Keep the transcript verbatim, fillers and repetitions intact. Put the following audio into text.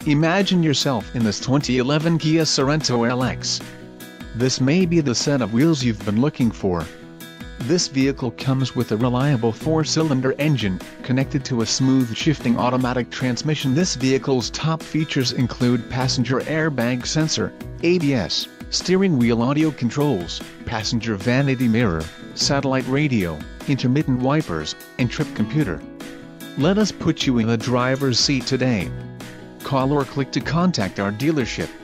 Imagine yourself in this twenty eleven Kia Sorento L X. This may be the set of wheels you've been looking for. This vehicle comes with a reliable four-cylinder engine, connected to a smooth shifting automatic transmission. This vehicle's top features include passenger airbag sensor, A B S, steering wheel audio controls, passenger vanity mirror, satellite radio, intermittent wipers, and trip computer. Let us put you in the driver's seat today. Call or click to contact our dealership.